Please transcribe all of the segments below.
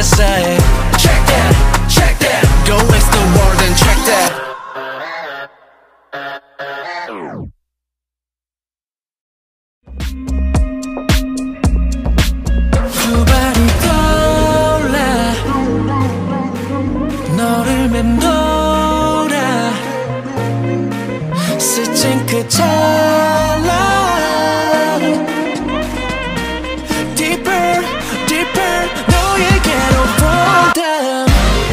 say check that, check that. Go waste the world and check that. 두 발이 떠올라 너를 맴돌아 스친 그 찰나 Deeper, deeper 너에게로 fall down.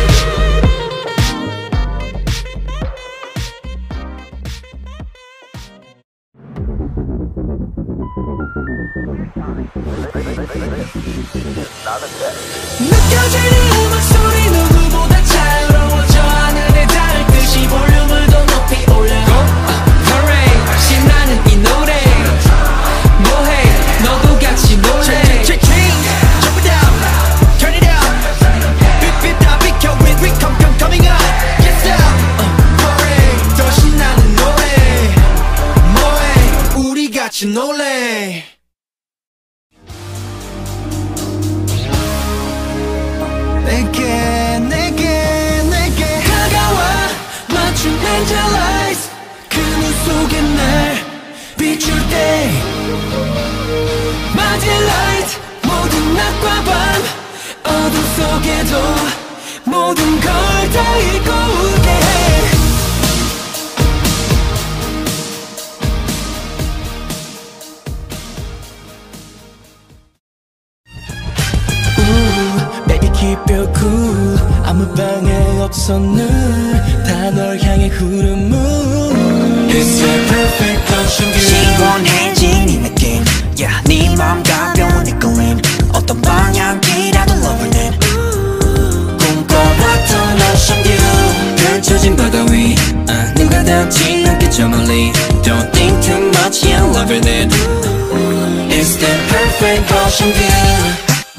느껴지는 음악 소리 누구보다 자유로워 저 하늘에 닿을 듯이 볼륨을 더 높이 올려 Hooray 신나는 이 노래 뭐해 너도 같이 놀래 Jump it down turn it out Beep beep 다 비켜 we coming up Yes sir Hooray 더 신나는 노래 뭐해 우리 같이 놀래 내게 다가와 맞춤 angelize 그 눈 속에 날 비출 때 맞은 light 모든 낮과 밤 어둠 속에도 모든 걸 다 일구게 해 Keep it cool 아무 방해 없어 눈 다 널 향해 흐르는 It's the perfect ocean view 시원해진 이 느낌 yeah, 네 맘 가벼운 이끌림 어떤 방향이라도 loving it 꿈꿔봤던 ocean view 펼쳐진 바다 위 눈과 닿지 않게 저 멀리 Don't think too much yeah, loving it It's the perfect ocean view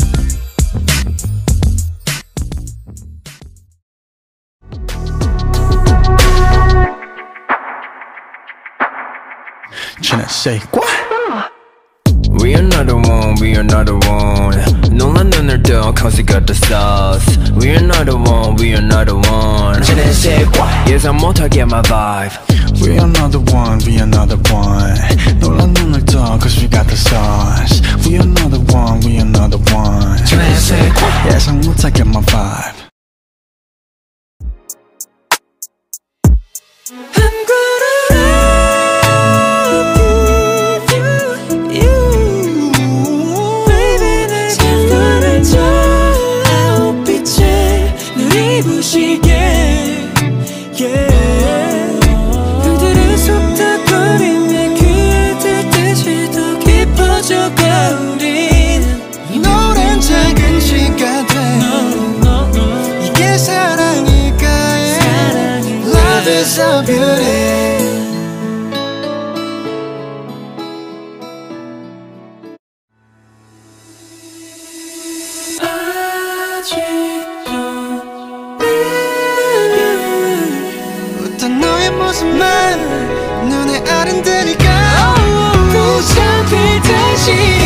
Say what? We are not the one, we are not the one 놀란 눈을 떠 cause you got the sauce We are not the one, we are not the one Say what? 예상 못하게 my vibe We are not the one, we are not the one 놀란 눈을 떠 cause we got the sauce We are not the one, we are not the one Say what? 예상 못하게 my vibe I'm gonna 부시게 그들은 속닥거리며 귀에 들 듯이 더 깊어져가 우린 이 노래는 작은 시가 돼 이게 사랑일까 Love is so beauty 눈에 아른들이가 붙잡히듯이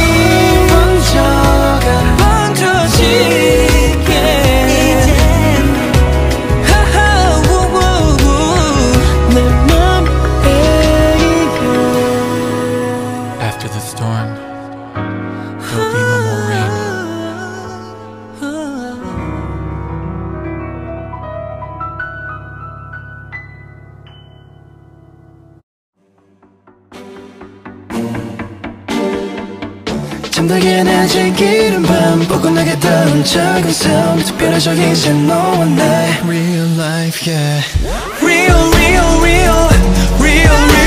번져지게 내 맘에 After the storm there'll be no more rain 잠들기엔 아직 이른 밤 뻐근하게 닿은 작은 삶 특별해져 이제 너와 나의 Real life yeah Real